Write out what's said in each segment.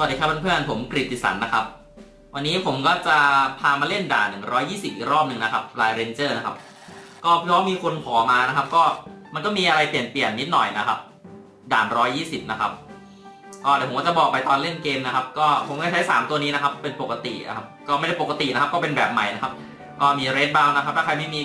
วัสดีครับเพื่อนๆผมกฤติสันนะครับวันนี้ผมก็จะพามาเล่นด่าน120อีกรอบหนึ่งนะครับลายเรนเจอร์นะครับก็เพราะมีคนขอมานะครับก็มันก็มีอะไรเปลี่ยนนิดหน่อยนะครับด่าน120นะครับก็เดี๋ยวผมก็จะบอกไปตอนเล่นเกมนะครับก็ผมก็ใช้3ตัวนี้นะครับเป็นปกตินะครับก็ไม่ได้ปกตินะครับก็เป็นแบบใหม่นะครับก็มีเรดบาวนะครับถ้าใครไม่มี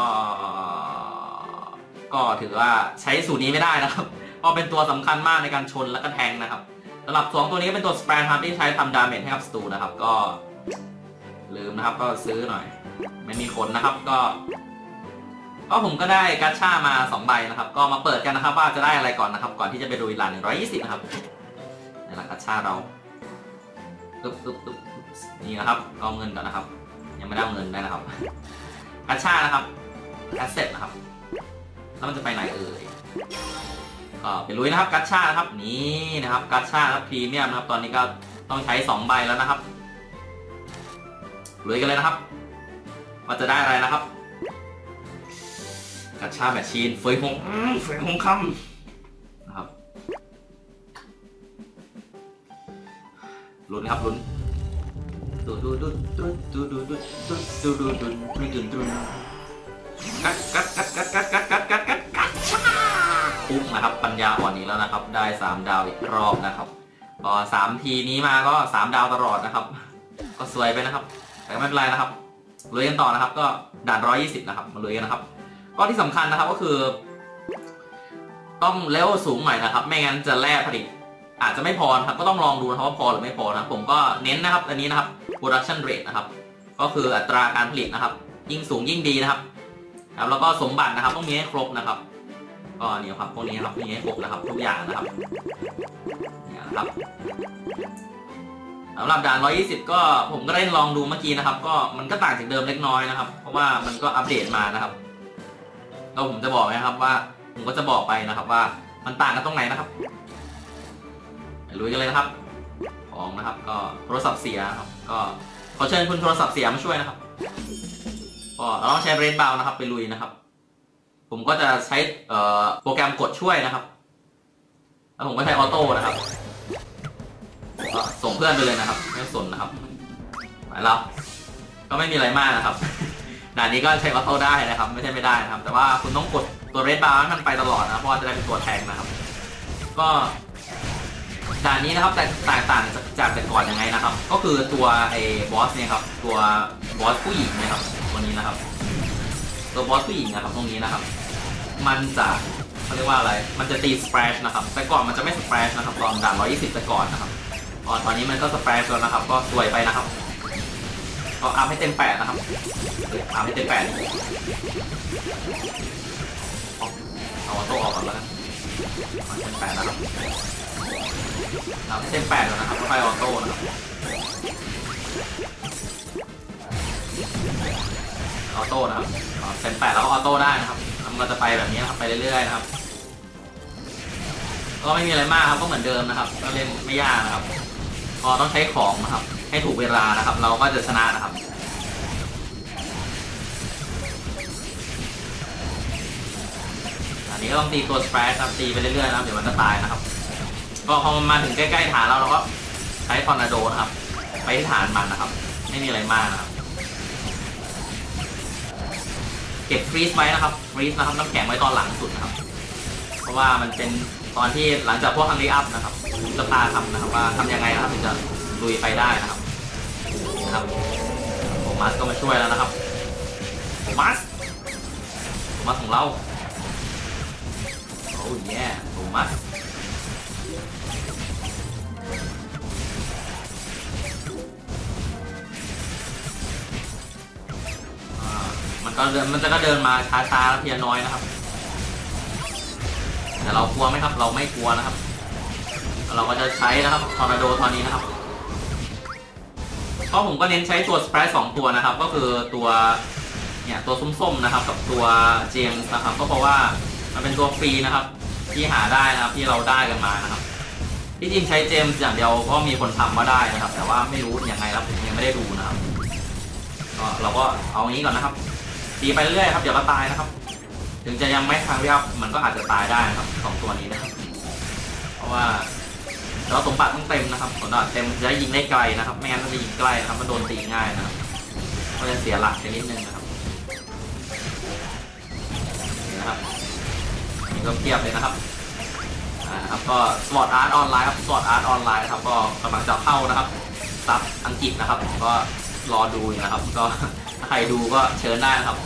ก็ถือว่าใช้สูตรนี้ไม่ได้นะครับก็เป็นตัวสำคัญมากในการชนและก็แทงนะครับสำหรับ2ตัวนี้ก็เป็นตัวสเปรย์ครับที่ใช้ทำดาเมจให้กับศัตรูนะครับก็ลืมนะครับก็ซื้อหน่อยไม่มีคนนะครับก็ผมก็ได้กัชช่ามา2ใบนะครับก็มาเปิดกันนะครับว่าจะได้อะไรก่อนนะครับก่อนที่จะไปดูด่าน120นะครับนี่แหละกัชช่าเรานี่นะครับเอาเงินก่อนนะครับยังไม่ได้เอาเงินได้นะครับกัชช่านะครับแอสเซทนะครับแล้วมันจะไปไหนเอ่ยก็ไปลุยนะครับกัชช่านะครับนี่นะครับกัชช่าครับพรีเมียมนะครับตอนนี้ก็ต้องใช้2ใบแล้วนะครับลุยกันเลยนะครับว่าจะได้อะไรนะครับกัชช่าแมชชีนเฟยหงคำนะครับลุ้นครับลุ้นดูกัชช่าปุ๊บนะครับปัญญาอ่อนอีกแล้วนะครับได้3ดาวอีกรอบนะครับก็3ทีนี้มาก็3ดาวตลอดนะครับก็สวยไปนะครับแต่ไม่เป็นไรนะครับลุยกันต่อนะครับก็ด่าน120นะครับมาลุยกันนะครับก็ที่สำคัญนะครับก็คือต้องเลเวลสูงหน่อยนะครับไม่งั้นจะแร่ผลิตอาจจะไม่พอครับก็ต้องลองดูนะครับว่าพอหรือไม่พอนะผมก็เน้นนะครับอันนี้นะครับ production rate นะครับก็คืออัตราการผลิตนะครับยิ่งสูงยิ่งดีนะครับแล้วก็สมบัตินะครับต้องมีให้ครบนะครับก็นี่ครับพวกนี้ครับมีให้ครบนะครับทุกอย่างนะครับนี่นะครับสำหรับด่าน120ก็ผมก็ได้ลองดูเมื่อกี้นะครับก็มันก็ต่างจากเดิมเล็กน้อยนะครับเพราะว่ามันก็อัปเดตมานะครับแล้วผมจะบอกนะครับว่าผมก็จะบอกไปนะครับว่ามันต่างกันตรงไหนนะครับลุยกันเลยนะครับของนะครับก็โทรศัพท์เสียครับก็ขอเชิญคุณโทรศัพท์เสียมาช่วยนะครับก็เราต้องใช้เรนบาวนะครับไปลุยนะครับผมก็จะใช้โปรแกรมกดช่วยนะครับแล้วผมก็ใช้ออโต้นะครับก็ส่งเพื่อนไปเลยนะครับไม่สนนะครับไปแล้วก็ไม่มีอะไรมากนะครับด่านนี้ก็ใช้ออโต้ได้นะครับไม่ใช่ไม่ได้นะครับแต่ว่าคุณต้องกดตัวเรนบาวให้มันไปตลอดนะเพราะจะได้เป็นตัวแทงนะครับก็ด่านนี้นะครับแตกต่างจากแต่ก่อนยังไงนะครับก็คือตัวไอ้บอสเนี่ยครับตัวบอสผู้หญิงนะครับตัวนี้นะครับตัวบอสผู้หญิงนะครับตรงนี้นะครับมันจะเขาเรียกว่าอะไรมันจะตีสเปรชนะครับแต่ก่อนมันจะไม่สเปรชนะครับตอนด่าน120แต่ก่อนนะครับตอนนี้มันก็สเปรชแล้วนะครับก็สวยไปนะครับก็อัพให้เต็ม8นะครับอัพให้เต็ม8เอาออโต้ออกก่อนแล้วกันเต็ม8นะครับเต็ม8แล้วนะครับไฟออโต้นะครับออโต้นะครับเต็ม8แล้วก็ออโต้ได้นะครับมันจะไปแบบนี้นะครับไปเรื่อยๆนะครับก็ไม่มีอะไรมากครับก็เหมือนเดิมนะครับก็เล่นไม่ยากนะครับพอต้องใช้ของนะครับให้ถูกเวลานะครับเราก็จะชนะนะครับอันนี้ก็ต้องตีตัวสเปรชครับตีไปเรื่อยๆนะครับเดี๋ยวมันจะตายนะครับก็พอมาถึงใกล้ๆฐานเราก็ใช้ทอร์นาโดนะครับไปที่ฐานมันนะครับไม่มีอะไรมากนะครับเก็บฟรีซไว้นะครับฟรีซนะครับน้ำแข็งไว้ตอนหลังสุดนะครับเพราะว่ามันเป็นตอนที่หลังจากพวกฮังลีอัพนะครับจะพาทำนะครับว่าทำยังไงนะครับถึงจะลุยไปได้นะครับโทมัสก็มาช่วยแล้วนะครับโทมัสของเราโอ้ยแย่โทมัสมันจะก็เดินมาช้าๆเพียงน้อยนะครับแต่เรากลัวไหมครับเราไม่กลัวนะครับเราก็จะใช้นะครับทอร์นาโดตอนนี้นะครับก็ผมก็เน้นใช้ตัวสเปรย์2ตัวนะครับก็คือตัวเนี่ยตัวส้มๆนะครับกับตัวเจมส์นะครับก็เพราะว่ามันเป็นตัวฟรีนะครับที่หาได้นะครับที่เราได้กันมานะครับที่จริงใช้เจมส์อย่างเดียวก็มีคนทำมาได้นะครับแต่ว่าไม่รู้ยังไงครับผมยังไม่ได้ดูนะครับก็เราก็เอาอย่างนี้ก่อนนะครับตีไปเรื่อยครับเดี๋ยวก็ตายนะครับถึงจะยังไม่ทางเรียบมันก็อาจจะตายได้นะครับ2ตัวนี้นะครับเพราะว่าแล้วสมบัติต้องเต็มนะครับสมบัติเต็มจะยิงได้ไกลนะครับไม่งั้นมันจะยิงใกล้นะครับมันโดนตีง่ายนะครับก็จะเสียหลักไปนิดนึงนะครับนี่นะครับนี่ก็เทียบเลยนะครับครับก็สปอร์ตอาร์ตออนไลน์ครับสปอร์ตอาร์ตออนไลน์ครับก็กำลังจะเข้านะครับซับอังกฤษนะครับผมก็รอดูอยู่นะครับก็ถ้าใครดูก็เชิญได้นะครับ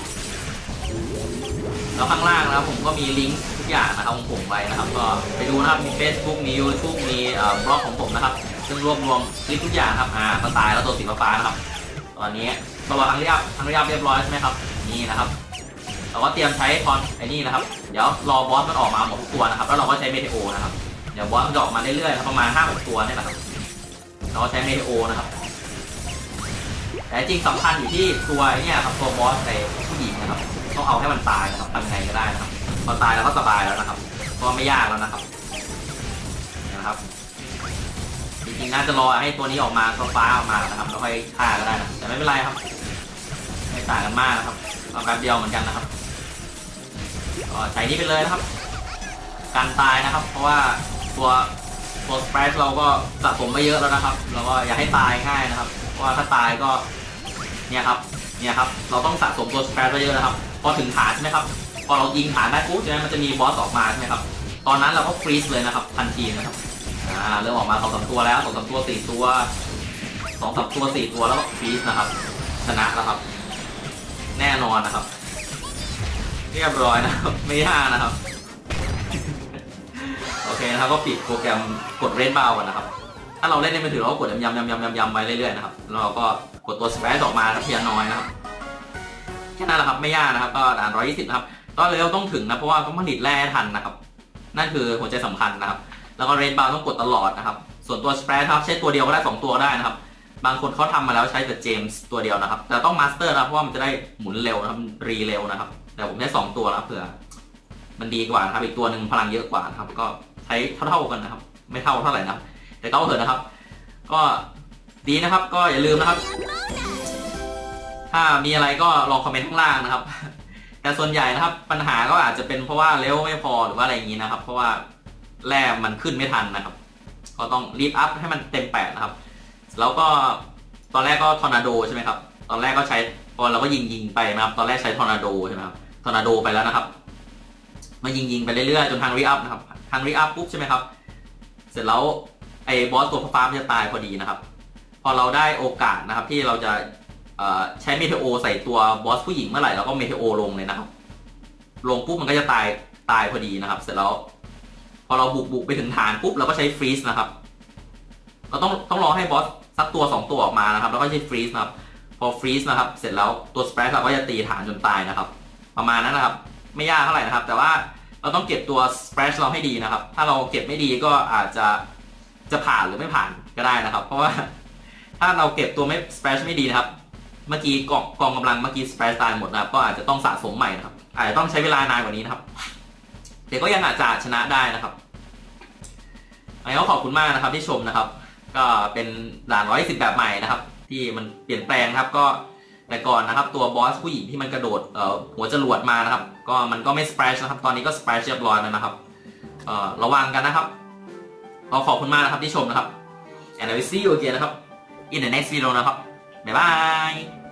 แล้วข้างล่างนะครับผมก็มีลิงก์ทุกอย่างนะครับของผมไว้นะครับก็ไปดูนะครับมี Facebook มี YouTube มีบล็อกของผมนะครับซึ่งรวบรวมคลิปทุกอย่างครับก็ตายแล้วตัวสีฟ้านะครับตอนนี้ตัวทั้งเรียบเรียบร้อยใช่ไหมครับนี่นะครับเราก็เตรียมใช้คอนไอ้นี่นะครับเดี๋ยวรอบอสมันออกมาหมดทุกตัวนะครับแล้วเราก็ใช้เมเทโอนะครับเดี๋ยวบอสมันจะออกมาเรื่อยๆประมาณ 5-6 ตัวนี่แหละครับเราใช้เมเทโอนะครับแต่จริงสำคัญอยู่ที่ตัวนี้ครับตัวบอสในผู้หญิงนะครับต้องเอาให้มันตายนะครับทำไงก็ได้นะครับพอตายแล้วก็สบายแล้วนะครับเพราะไม่ยากแล้วนะครับนะครับจริงๆน่าจะรอให้ตัวนี้ออกมาฟ้าออกมานะครับแล้วค่อยฆ่าก็ได้นะแต่ไม่เป็นไรครับไม่ต่างกันมากนะครับเอาแป๊บเดียวเหมือนกันนะครับก็ใช้นี้ไปเลยนะครับการตายนะครับเพราะว่าตัวสเปรดเราก็สะสมไปเยอะแล้วนะครับเราก็อย่าให้ตายง่ายนะครับเพราะว่าถ้าตายก็เนี่ยครับเราต้องสะสมตัวสเปรดไปเยอะนะครับพอถึงฐานใช่ไหมครับพอเรายิงฐานได้ปุ๊บใช่ไหมมันจะมีบอสออกมาใช่ไหมครับตอนนั้นเราก็ฟรีซเลยนะครับทันทีนะครับเริ่มออกมา2-3 ตัวแล้ว2-3 ตัว4 ตัว2-3 ตัว4 ตัวแล้วก็ฟรีซนะครับชนะแล้วครับแน่นอนนะครับเรียบร้อยนะครับไม่ยากนะครับโอเคนะครับก็ปิดโปรแกรมกดเรนบาวกันนะครับถ้าเราเล่นในมือถือเราก็กดย้ำไปเรื่อยๆนะครับแล้วเราก็กดตัวสเปซออกมาเพียงน้อยนะครับแค่นั้นแหละครับไม่ยากนะครับก็ด่าน120นะครับก็เลยเราต้องถึงนะเพราะว่าต้องผลิตแร่ทันนะครับนั่นคือหัวใจสำคัญนะครับแล้วก็เรนบาวต้องกดตลอดนะครับส่วนตัวสเปซครับใช้ตัวเดียวก็ได้2 ตัวได้นะครับบางคนเขาทำมาแล้วใช้แต่เจมส์ตัวเดียวนะครับแต่ต้องมาสเตอร์นะเพราะว่ามันจะได้หมุนเร็วนะครับรีเร็วนะครับแต่ผมใช้2 ตัวนะเผื่อมันดีกว่านะครับอีกตัวหนึ่งพลังเยอะกว่านะครับก็ใช้เท่ากันนะครับไม่เท่าไหร่นะครับแต่ก็เถอะนะครับก็ดีนะครับก็อย่าลืมนะครับถ้ามีอะไรก็ลองคอมเมนต์ข้างล่างนะครับแต่ส่วนใหญ่นะครับปัญหาก็อาจจะเป็นเพราะว่าเลเวลไม่พอหรือว่าอะไรอย่างนี้นะครับเพราะว่าแร่มันขึ้นไม่ทันนะครับก็ต้องรีบอัพให้มันเต็ม8นะครับแล้วก็ตอนแรกก็ทอร์นาโดใช่ไหมครับตอนแรกก็ใช้พอเราก็ยิงไปนะครับตอนแรกใช้ทอร์นาโดใช่ไหมครับทอร์นาโดไปแล้วนะครับมายิงไปเรื่อยๆจนทางรีอัพนะครับทางรีอัพปุ๊บใช่ไหมครับเสร็จแล้วไอ้บอสตัวฟ้ามันจะตายพอดีนะครับพอเราได้โอกาสนะครับที่เราจะใช้เมเทโอใส่ตัวบอสผู้หญิงเมื่อไหร่เราก็เมเทโอลงเลยนะครับลงปุ๊บมันก็จะตายพอดีนะครับเสร็จแล้วพอเราบุกไปถึงฐานปุ๊บเราก็ใช้ฟรีซนะครับเราต้องรอให้บอสสักตัว2 ตัวออกมานะครับแล้วก็ใช้ฟรีซนะครับพอฟรีซนะครับเสร็จแล้วตัวสเปรดเราก็จะตีฐานจนตายนะครับประมาณนั้นนะครับไม่ยากเท่าไหร่นะครับแต่ว่าเราต้องเก็บตัวสเปรดเราให้ดีนะครับถ้าเราเก็บไม่ดีก็อาจจะผ่านหรือไม่ผ่านก็ได้นะครับเพราะว่าถ้าเราเก็บตัวไม่สเปรดไม่ดีนะครับเมื่อกี้กองกำลังเมื่อกี้สเปรดตายหมดนะครับก็อาจจะต้องสะสมใหม่นะครับอาจจะต้องใช้เวลานานกว่านี้นะครับแต่ก็ยังอาจจะชนะได้นะครับก็ขอบคุณมากนะครับที่ชมนะครับก็เป็นด่าน110แบบใหม่นะครับที่มันเปลี่ยนแปลงครับก็แต่ก่อนนะครับตัวบอสผู้หญิงที่มันกระโดดหัวจรวดมานะครับก็มันก็ไม่สเปรชนะครับตอนนี้ก็สเปรชเรียบร้อยแล้วนะครับระวังกันนะครับก็ขอบคุณมากนะครับที่ชมนะครับ and I will see you again นะครับ in the next video นะครับบ๊ายบาย